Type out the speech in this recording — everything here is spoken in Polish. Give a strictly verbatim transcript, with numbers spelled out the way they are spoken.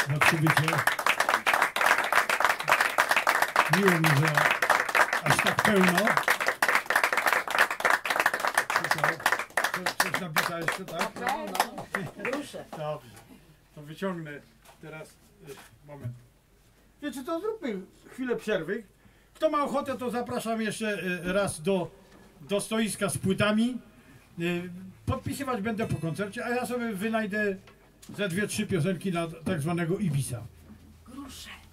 za przybycie. Miło mi, że aż tak pełno. Coś napisała jeszcze, tak? No, no. Grusze. Dobrze. To wyciągnę teraz. Moment. Wiecie, to zróbmy chwilę przerwy. Kto ma ochotę, to zapraszam jeszcze raz do, do stoiska z płytami. Podpisywać będę po koncercie, a ja sobie wynajdę ze dwie, trzy piosenki na tak zwanego Ibisa. Grusze.